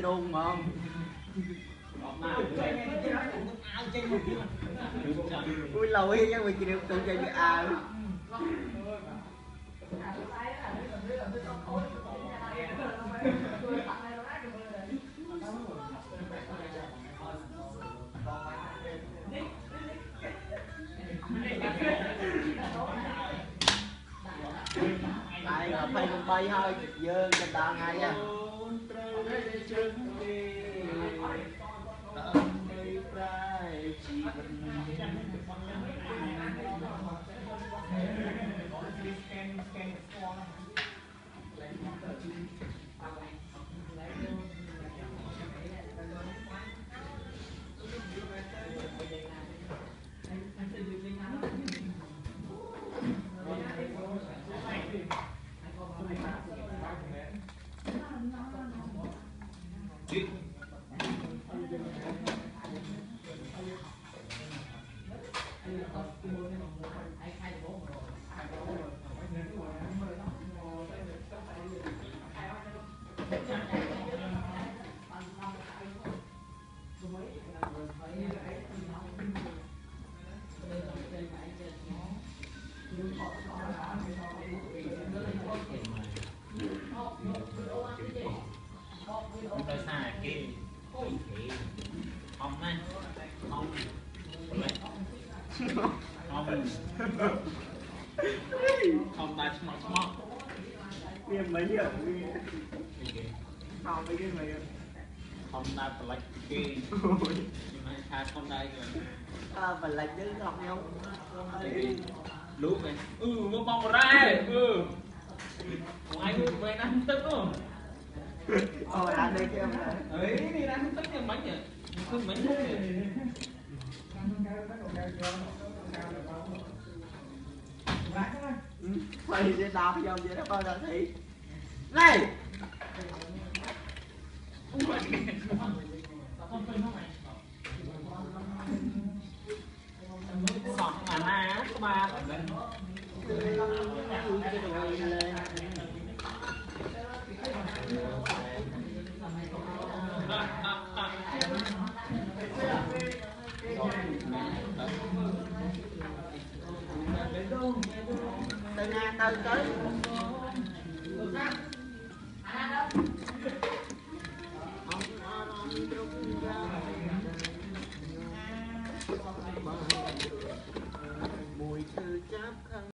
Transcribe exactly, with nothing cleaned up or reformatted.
trung mà ui lầu cái mình chỉ được tụi chơi cái à đây phải con bay thôi dơ cho ta ngay nha tôi xài kia không này không không không ta smart smart game mấy giờ không mấy cái này không ta black kia nhưng mà khai không đây rồi à và là chứ không nhau lúc này ừ mua bông ra ừ ai mua về ăn tức không ồ ăn đây kia ấy đi ăn tức như bánh nhỉ không bánh nhỉ quay sẽ đạp vô vậy đó coi là thị này sọt mà na có ba từ nhà từ tới mùi thư cháp khăn